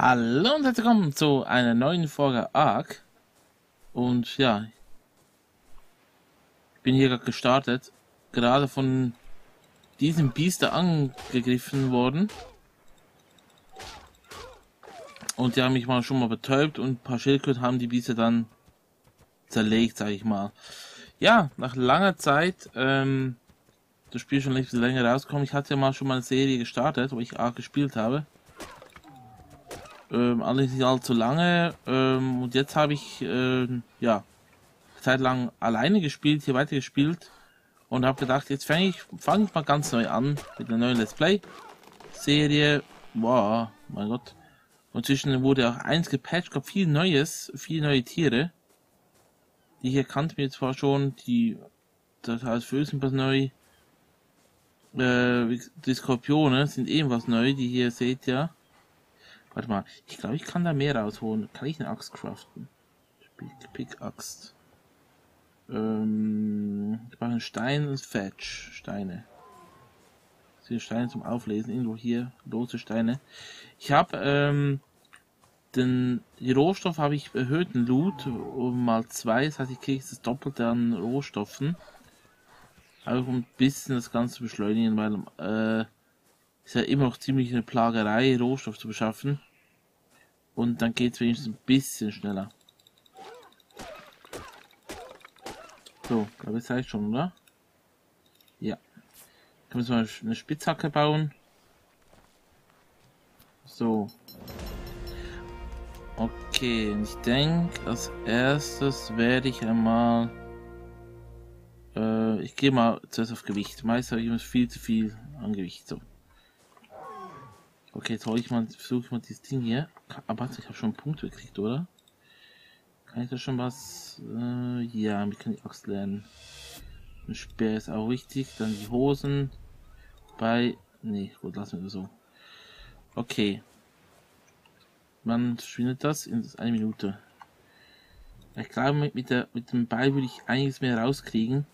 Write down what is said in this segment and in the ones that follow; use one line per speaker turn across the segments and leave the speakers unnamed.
Hallo und herzlich willkommen zu einer neuen Folge Ark. Und ja, ich bin hier gerade gestartet, gerade von diesem Biester angegriffen worden. Und die haben mich schon mal betäubt und ein paar Schildkröten haben die Biester dann zerlegt, sage ich mal. Ja, nach langer Zeit, das Spiel schon ein bisschen länger rausgekommen. Ich hatte ja schon mal eine Serie gestartet, wo ich Ark gespielt habe. Allerdings nicht allzu lange. Und jetzt habe ich, ja, Zeit lang alleine gespielt, hier weitergespielt und habe gedacht, jetzt fange ich mal ganz neu an mit einer neuen Let's Play Serie. Wow, mein Gott. Und zwischen wurde auch eins gepatcht, gab viel Neues, viele neue Tiere. Die hier kannten wir zwar schon, das heißt für sind was neu. Die Skorpione sind ebenfalls neu, die hier seht ihr. Warte mal, ich glaube, ich kann da mehr rausholen. Kann ich eine Axt craften? Pickaxe. Ich mache einen Stein und Fetch. Steine. Das sind Steine zum Auflesen. Irgendwo hier. Lose Steine. Ich habe die Rohstoff habe ich erhöhten Loot um mal 2. Das heißt, ich kriege das Doppelte an Rohstoffen. Auch um ein bisschen das Ganze zu beschleunigen, weil ist ja immer noch ziemlich eine Plagerei, Rohstoff zu beschaffen. Und dann geht es wenigstens ein bisschen schneller. So, glaube ich, reicht schon, oder? Ja. Können wir mal eine Spitzhacke bauen. So. Okay, und ich denke, als erstes werde ich einmal... ich gehe mal zuerst auf Gewicht. Meist habe ich immer viel zu viel an Gewicht. So. Okay, jetzt versuche ich mal dieses Ding hier. Aber ich habe schon einen Punkt gekriegt, oder? Kann ich da schon was? Ja, wir können die Axt lernen. Ein Speer ist auch wichtig. Dann die Hosen. Nee, gut, lassen wir das so. Okay. Wann verschwindet das? In 1 Minute. Ich glaube, mit dem Beil würde ich einiges mehr rauskriegen.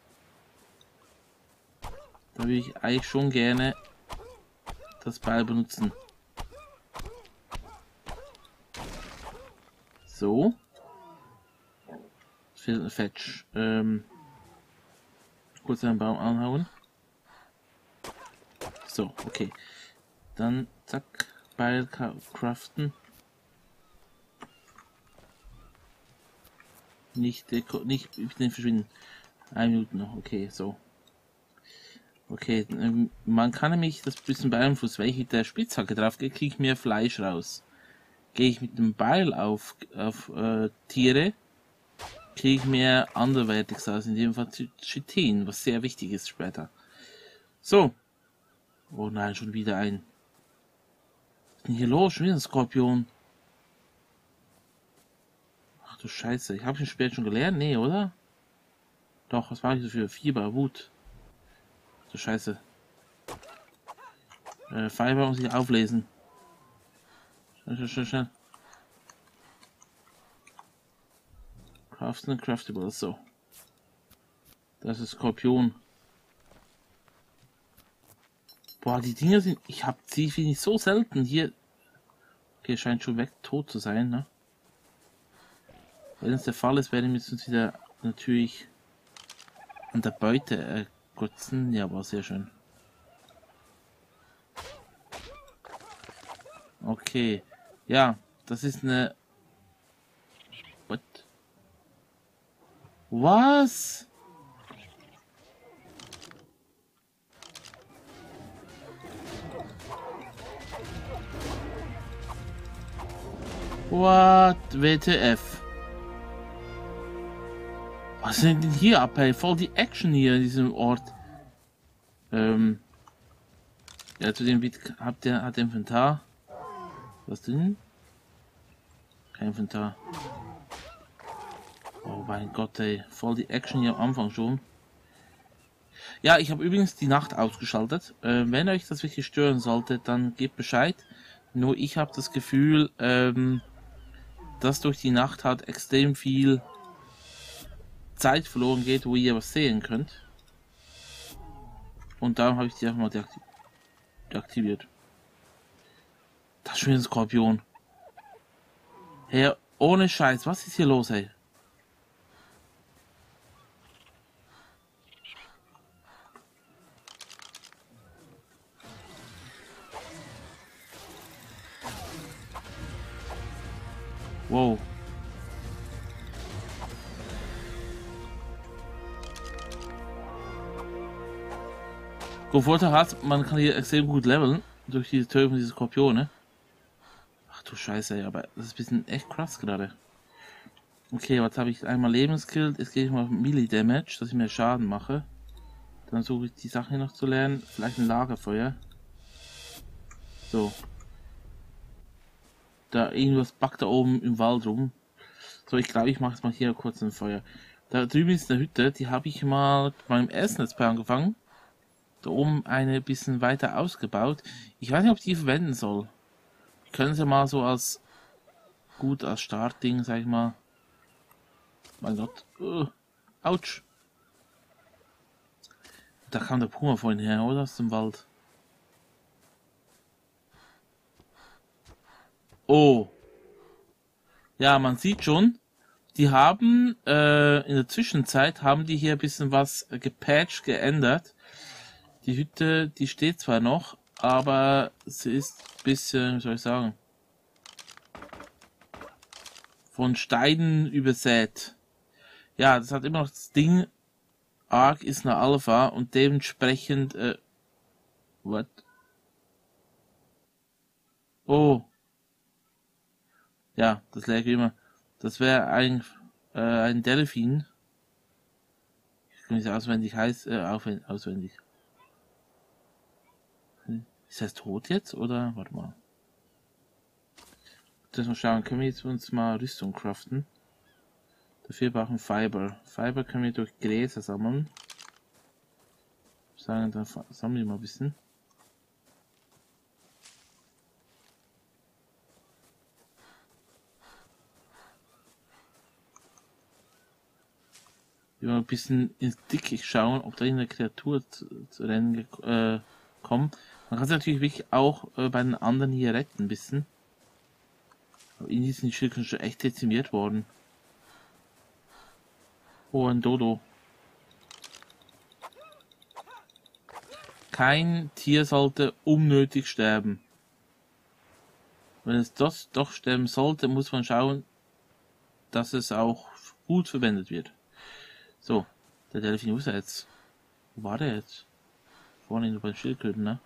Da würde ich eigentlich schon gerne das Beil benutzen. So. Es fehlt ein Fetch. Kurz einen Baum anhauen. So, okay. Dann zack, Beil craften. Nicht verschwinden. 1 Minute noch, okay, so. Okay, man kann nämlich das bisschen beeinflussen. Wenn ich mit der Spitzhacke drauf gehe, kriege ich mehr Fleisch raus. Gehe ich mit dem Beil auf Tiere, kriege ich mehr anderwertiges aus, in dem Fall Chitin, was sehr wichtig ist später. So. Oh nein, schon wieder ein. Was ist denn hier los? Schon wieder ein Skorpion. Ach du Scheiße, ich habe den Speer schon gelernt? Nee, oder? Doch, was war ich so für Fieber, Wut? Ach du Scheiße. Fiber muss ich auflesen. Schnell. Craften und Craftables, so. Das ist Skorpion. Boah, die Dinger sind... Ich habe sie nicht so selten hier... Okay, scheint schon tot zu sein, ne? Wenn es der Fall ist, werden wir uns wieder natürlich an der Beute ergötzen. Ja, war sehr schön. Okay. Ja, das ist eine... What? Was? What? WTF? Was sind denn hier ab, ey? Voll die Action hier in diesem Ort. Ja, zu dem hat Inventar. Was denn? Kein Inventar. Oh mein Gott, ey. Voll die Action hier am Anfang schon. Ja, ich habe übrigens die Nacht ausgeschaltet. Wenn euch das wirklich stören sollte, dann gebt Bescheid. Nur ich habe das Gefühl, dass durch die Nacht halt extrem viel Zeit verloren geht, wo ihr was sehen könnt. Und darum habe ich die einfach mal deaktiviert. Das ist schon ein Skorpion. Hey, ohne Scheiß, was ist hier los, ey? Wow. Vorteil hat, man kann hier extrem gut leveln durch diese Tötung von diesen Skorpione. Ach du Scheiße, ey, aber das ist ein bisschen echt krass gerade. Okay, was habe ich? Einmal Lebenskill, jetzt gehe ich mal auf Melee Damage, dass ich mehr Schaden mache. Dann suche ich die Sachen hier noch zu lernen. Vielleicht ein Lagerfeuer. So. Da irgendwas backt da oben im Wald rum. So, ich glaube, ich mache jetzt mal hier kurz ein Feuer. Da drüben ist eine Hütte, die habe ich mal beim ersten Let's Play angefangen. Da oben eine bisschen weiter ausgebaut. Ich weiß nicht, ob ich die verwenden soll. Ich könnte sie mal so als als Startding, sag ich mal. Mein Gott. Autsch. Da kam der Puma vorhin her, oder? Aus dem Wald. Oh. Ja, man sieht schon, die haben in der Zwischenzeit haben die hier ein bisschen was gepatcht, geändert. Die Hütte, die steht zwar noch, aber sie ist ein bisschen, wie soll ich sagen, von Steinen übersät. Ja, das hat immer noch das Ding, Ark ist eine Alpha und dementsprechend, what? Oh. Ja, das läge immer. Das wäre ein Delfin. Ich kann nicht auswendig auswendig. Ist das tot jetzt oder? Warte mal. Das mal schauen. Können wir jetzt uns mal Rüstung craften? Dafür brauchen Fiber. Fiber können wir durch Gräser sammeln. Sagen, dann sammeln wir mal ein bisschen. Wir mal ein bisschen ins Dickicht schauen, ob da eine Kreatur zu Rennen kommt. Man kann sich natürlich wirklich auch bei den anderen hier retten ein bisschen. Aber irgendwie sind die Schilder schon echt dezimiert worden. Oh, ein Dodo. Kein Tier sollte unnötig sterben. Wenn es das doch sterben sollte, muss man schauen, dass es auch gut verwendet wird. So, der Delfin, wo ist er jetzt? Wo war der jetzt? Vorne bei den Schildkröten, ne?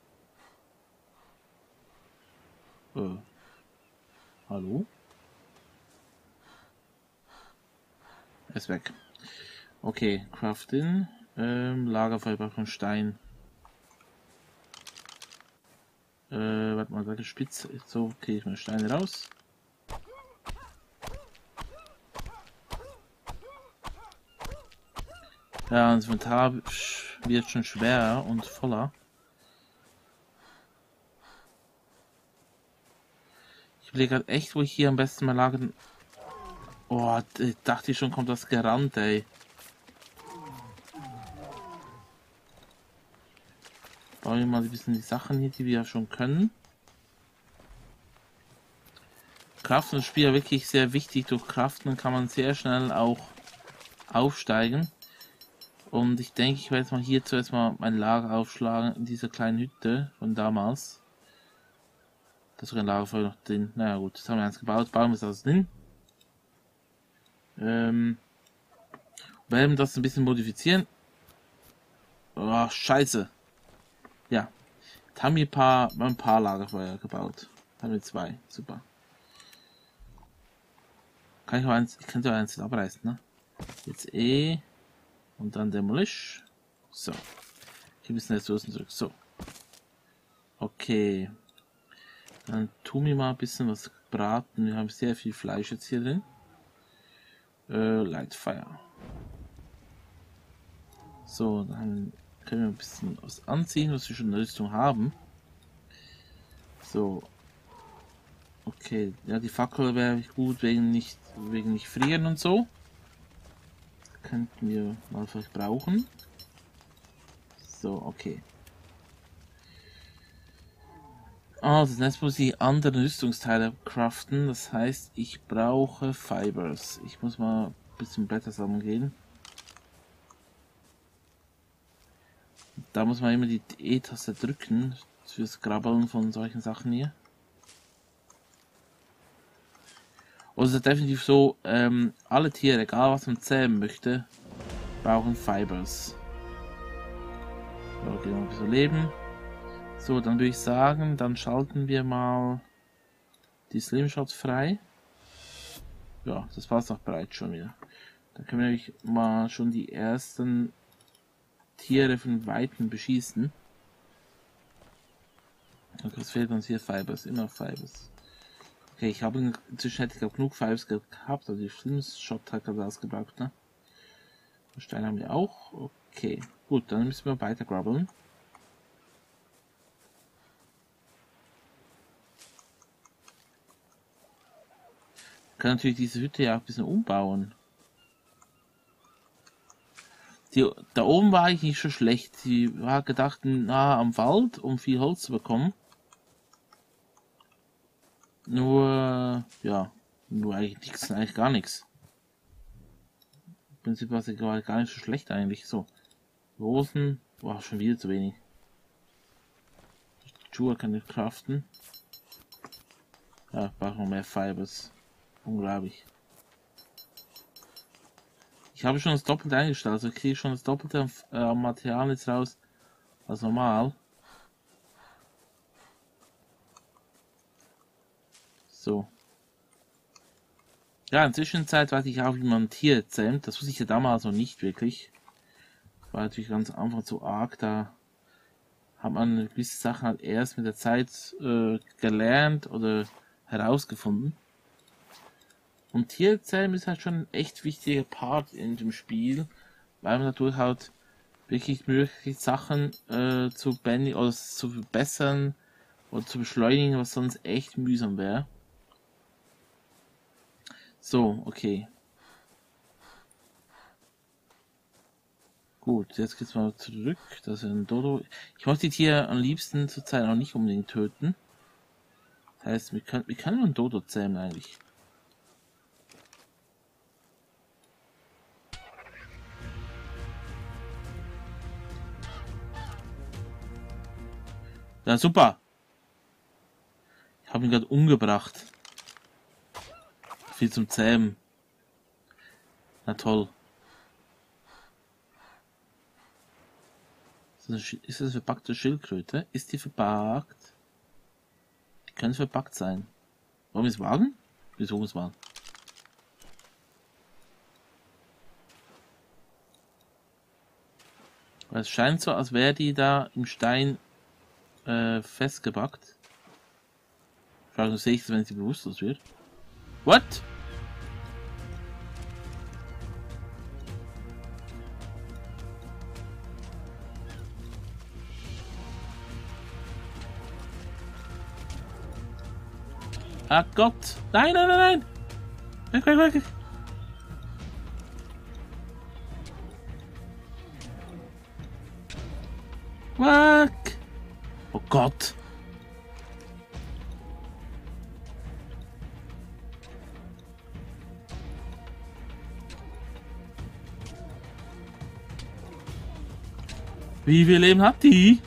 Hallo? Er ist weg. Okay, Crafting. Lagerfeuer von Stein. Warte mal, Seite spitz. So, kriege ich meine Steine raus. Ja, das Inventar wird schon schwerer und voller. Ich überlege gerade echt, wo ich hier am besten mal lagern. Oh, dachte ich schon, kommt das gerannt, ey. Bauen wir mal ein bisschen die Sachen hier, die wir ja schon können. Craften ist im Spiel wirklich sehr wichtig. Durch Craften kann man sehr schnell auch aufsteigen. Und ich denke, ich werde jetzt mal hier zuerst mal mein Lager aufschlagen in dieser kleinen Hütte von damals. Da ist sogar ein Lagerfeuer noch drin. Naja gut, das haben wir eins gebaut. Bauen wir es also drin. Werden das ein bisschen modifizieren. Oh, scheiße. Ja. Jetzt haben wir ein paar Lagerfeuer gebaut. Haben wir zwei. Super. Kann ich auch eins, ich könnte auch eins abreißen, ne? Jetzt E. Und dann Demolish. So. Hier müssen Ressourcen zurück. So. Okay. Dann tun wir mal ein bisschen was braten. Wir haben sehr viel Fleisch jetzt hier drin. Light Fire. So, dann können wir ein bisschen was anziehen, was wir schon in der Rüstung haben. So. Okay, ja, die Fackel wäre gut wegen nicht frieren und so. Könnten wir mal vielleicht brauchen. So, okay. Also, jetzt muss ich andere Rüstungsteile craften. Das heißt, ich brauche Fibers. Ich muss mal ein bisschen Blätter sammeln gehen. Da muss man immer die E-Taste drücken fürs Grabbeln von solchen Sachen hier. Und es ist definitiv so, alle Tiere, egal was man zähmen möchte, brauchen Fibers. So, okay, noch ein bisschen leben. So, dann würde ich sagen, dann schalten wir mal die Slimshots frei. Ja, das passt auch bereits schon wieder. Da können wir nämlich mal schon die ersten Tiere von Weitem beschießen. Okay, was fehlt uns hier? Fibers, immer Fibers. Okay, ich habe inzwischen hätte ich glaube genug Fibers gehabt, also die Slimshot hat gerade ausgebraucht, ne? Stein haben wir auch. Okay, gut, dann müssen wir weiter grabbeln. Kann natürlich diese Hütte ja auch ein bisschen umbauen. Da oben war eigentlich nicht so schlecht. Sie war gedacht nah am Wald, um viel Holz zu bekommen. Nur, ja, nur eigentlich nichts, eigentlich gar nichts. Im Prinzip war sie gar nicht so schlecht eigentlich. So, Rosen, war schon wieder zu wenig. Schuhe kann ich craften. Ja, brauchen wir mehr Fibers. Unglaublich. Ich habe schon das Doppelte eingestellt, also kriege ich schon das Doppelte Material jetzt raus als normal. So. Ja, in der Zwischenzeit weiß ich auch, wie man ein Tier zähmt. Das wusste ich ja damals noch nicht wirklich. War natürlich ganz am Anfang zu arg. Da hat man gewisse Sachen halt erst mit der Zeit gelernt oder herausgefunden. Und Tierzähmen ist halt schon ein echt wichtiger Part in dem Spiel, weil man dadurch halt wirklich möglich Sachen zu bändigen oder zu verbessern oder zu beschleunigen, was sonst echt mühsam wäre. So, okay. Gut, jetzt geht's mal zurück. Das ist ein Dodo. Ich möchte die Tiere am liebsten zurzeit auch nicht unbedingt töten. Das heißt, wie kann man ein Dodo zähmen eigentlich? Ja, super. Ich habe ihn gerade umgebracht. Viel zum Zähmen. Na toll. Ist das eine verpackte Schildkröte? Ist die verpackt? Die können verpackt sein. Wollen wir es wagen? Wir suchen es mal. Weil es scheint so, als wäre die da im Stein festgebackt. Frage, sehe ich es, wenn sie bewusstlos wird? What? Ah Gott! Nein, nein, nein, nein! Weg, weg, weg! Weg! Oh Gott! Wie viel Leben hat die?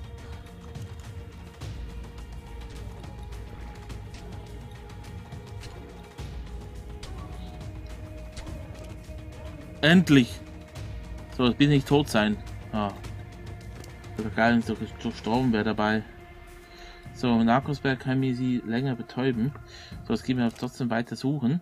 Endlich! So, jetzt bin ich tot sein. Ah. Wäre geil, wenn so gestorben wäre dabei. So, Narcosberg kann mir sie länger betäuben. So, jetzt gehen wir trotzdem weiter suchen.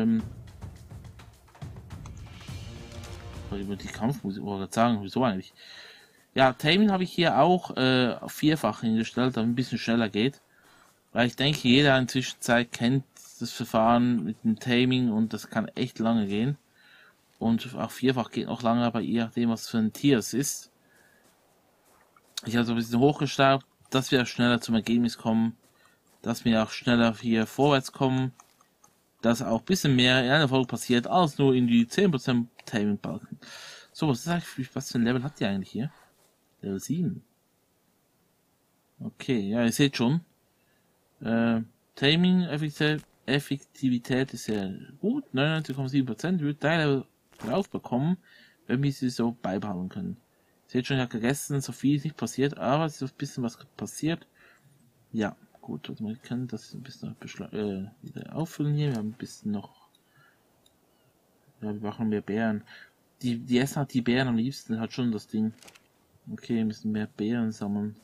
Über die Kampfmusik, oder sagen, wieso eigentlich? Ja, Tamen habe ich hier auch auf vierfach hingestellt, damit ein bisschen schneller geht. Weil ich denke, jeder in der Zwischenzeit kennt das Verfahren mit dem Taming und das kann echt lange gehen. Und auch vierfach geht noch lange, aber je nachdem, was für ein Tier es ist. Ich habe so ein bisschen hochgeschraubt, dass wir auch schneller zum Ergebnis kommen, dass wir auch schneller hier vorwärts kommen, dass auch ein bisschen mehr in einer Folge passiert, als nur in die 10% Taming-Balken. So, was ist eigentlich, was für ein Level hat die eigentlich hier? Level 7. Okay, ja, ihr seht schon, Taming Effektivität ist sehr gut, 99,7%, wird Teile drauf bekommen, wenn wir sie so beibehalten können. Seht schon, ich habe gegessen, so viel ist nicht passiert, aber es ist ein bisschen was passiert. Ja, gut, also wir können das ein bisschen wieder auffüllen hier. Wir haben ein bisschen noch. Ja, wir brauchen mehr Beeren. Die essen halt die Beeren am liebsten, hat schon das Ding. Okay, wir müssen mehr Beeren sammeln.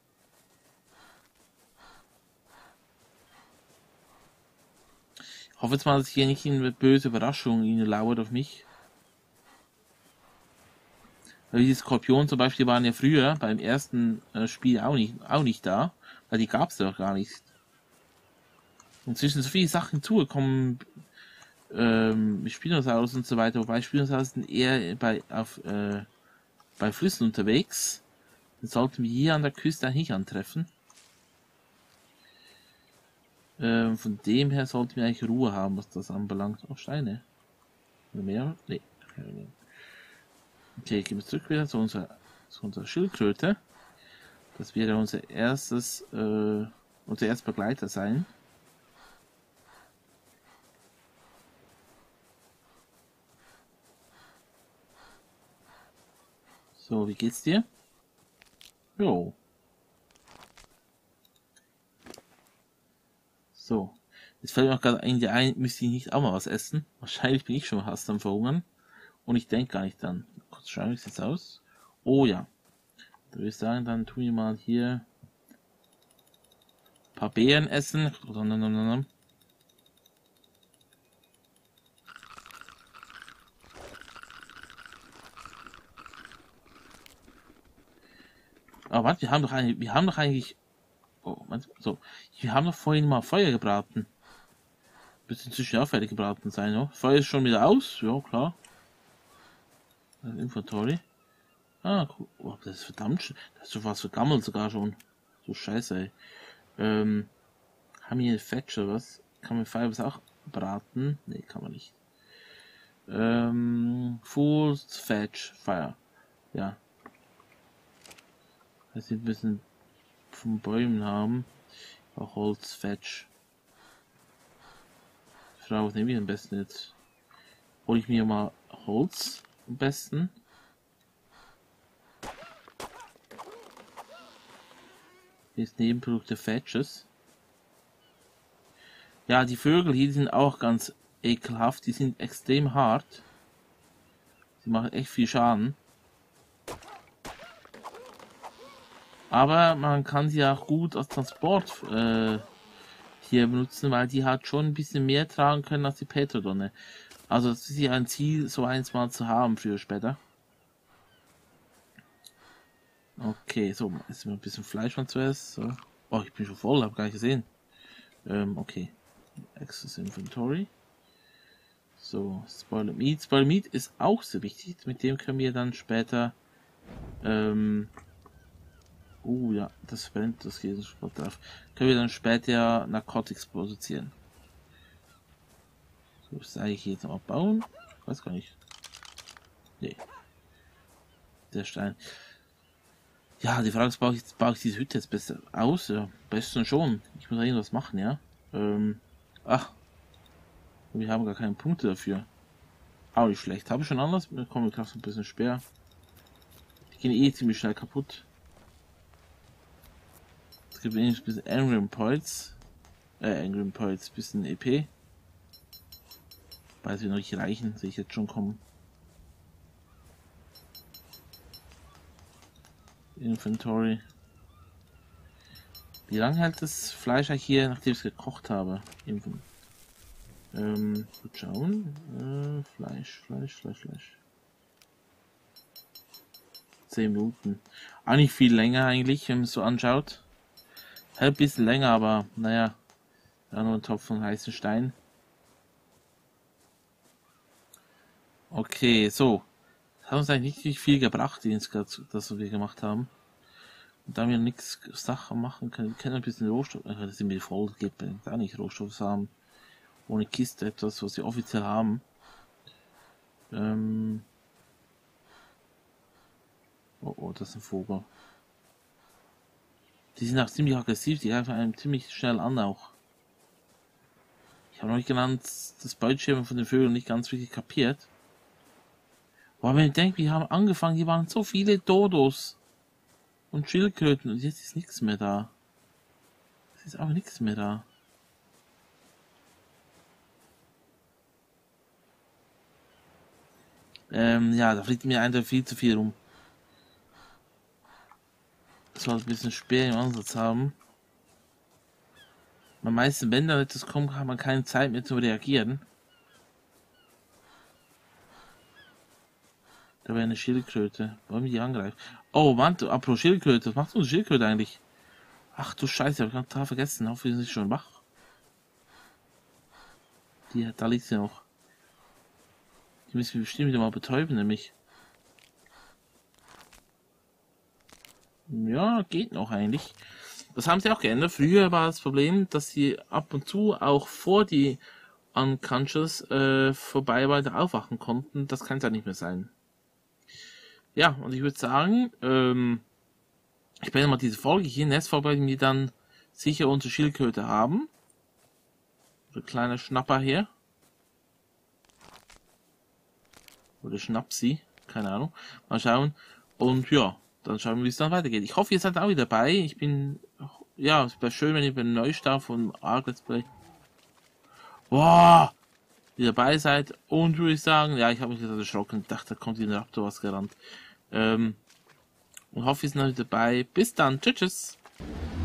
Ich hoffe jetzt mal, dass hier nicht eine böse Überraschung ihnen lauert auf mich. Weil die Skorpion zum Beispiel waren ja früher beim ersten Spiel auch nicht da, weil die gab es ja auch gar nicht. Inzwischen so viele Sachen zugekommen, Spinosaurus und so weiter, wobei Spinosaurus sind eher bei Flüssen unterwegs. Den sollten wir hier an der Küste eigentlich nicht antreffen. Von dem her sollten wir eigentlich Ruhe haben, was das anbelangt. Oh, Steine. Oder mehr? Nee. Okay, gehen wir zurück wieder zu unserer Schildkröte. Das wird unser erster Begleiter sein. So, wie geht's dir? Jo. So. Jetzt fällt mir auch gerade ein, müsste ich nicht auch mal was essen? Wahrscheinlich bin ich schon fast am Verhungern. Und ich denke gar nicht dran. Kurz schauen, wie sieht's aus? Oh ja. Da würde ich sagen, dann tun wir mal hier ein paar Beeren essen. Aber warte, wir haben doch eigentlich. Oh, so. Wir haben doch vorhin mal Feuer gebraten. Müsste inzwischen auch fertig gebraten sein, no? Feuer ist schon wieder aus, ja klar. Inventory. Ah, cool. Oh, das ist verdammt. Das ist so was vergammelt sogar schon. So scheiße, ey. Haben wir hier Fetch oder was? Kann man Feuer auch braten? Nee, kann man nicht. Full Fetch Fire. Ja. Das sind ein bisschen von Bäumen haben. Auch Holz Fetch. Frau, was nehme ich am besten jetzt? Hol ich mir mal Holz am besten. Hier ist Nebenprodukt der Fetches. Ja, die Vögel hier sind auch ganz ekelhaft. Die sind extrem hart. Die machen echt viel Schaden. Aber man kann sie auch gut als Transport hier benutzen, weil die halt schon ein bisschen mehr tragen können als die Petrodonne. Also es ist ja ein Ziel, so eins mal zu haben, früher oder später. Okay, so, jetzt ein bisschen Fleisch mal zuerst. So. Oh, ich bin schon voll, habe gar nicht gesehen. Okay. Access Inventory. So, Spoiled Meat. Spoiled Meat ist auch sehr wichtig. Mit dem können wir dann später. Ja, das brennt, das geht sofort drauf. Können wir dann später Narcotics produzieren. So, das sage ich jetzt mal bauen. Ich weiß gar nicht. Nee. Der Stein. Ja, die Frage ist, baue ich diese Hütte jetzt besser aus? Ja, besten schon. Ich muss da irgendwas machen, ja. Ach. Wir haben gar keine Punkte dafür. Auch nicht schlecht. Habe ich schon anders? Komm, wir kaufen ein bisschen Speer. Die gehen eh ziemlich schnell kaputt. Es gibt ein bisschen Angry Points. Angry Points, bisschen EP. Weil sie noch nicht reichen, sehe ich jetzt schon kommen. Inventory. Wie lange hält das Fleisch hier, nachdem ich es gekocht habe? Gut schauen. Fleisch. 10 Minuten. Auch nicht viel länger eigentlich, wenn man es so anschaut. Halt ein bisschen länger, aber naja. Ja, nur ein Topf von heißen Stein. Okay, so. Das hat uns eigentlich nicht viel gebracht, das wir gemacht haben. Und da wir nichts Sachen machen können, wir können ein bisschen Rohstoff, das sind wir voll, geht da nicht Rohstoff haben. Ohne Kiste, etwas, was wir offiziell haben. Oh, das ist ein Vogel. Die sind auch ziemlich aggressiv, die greifen einem ziemlich schnell an auch. Ich habe noch nicht genannt, das Beutschirmen von den Vögeln nicht ganz wirklich kapiert. Boah, wenn ich denke, wir haben angefangen, hier waren so viele Dodos und Schildkröten und jetzt ist nichts mehr da. Es ist auch nichts mehr da. Ja, da fliegt mir einfach viel zu viel rum. Das war ein bisschen schwer im Ansatz haben. Am meisten, wenn da etwas kommt, hat man keine Zeit mehr zu reagieren. Da wäre eine Schildkröte. Wollen wir die angreifen? Oh, Mann, apropos Schildkröte. Was macht so eine Schildkröte eigentlich? Ach du Scheiße, hab ich ganz total vergessen. Hoffentlich ist sie schon wach. Da liegt sie noch. Die müssen wir bestimmt wieder mal betäuben, nämlich. Ja, geht noch eigentlich. Das haben sie auch geändert. Früher war das Problem, dass sie ab und zu auch vor die Unconscious vorbei weiter aufwachen konnten. Das kann es ja nicht mehr sein. Ja, und ich würde sagen, ich werde mal diese Folge hier, nächste Folge werden wir dann sicher unsere Schildkröte haben. So ein kleiner Schnapper hier. Oder Schnapsi, keine Ahnung. Mal schauen. Und ja, dann schauen wir, wie es dann weitergeht. Ich hoffe, ihr seid auch wieder dabei. Ich bin, ja, es wäre schön, wenn ihr beim Neustart von Ark Let's Play wieder dabei seid. Und würde ich sagen, ja, ich habe mich jetzt erschrocken. Ich dachte, da kommt ein Raptor was gerannt. Und hoffe, ihr seid noch wieder dabei. Bis dann. Tschüss.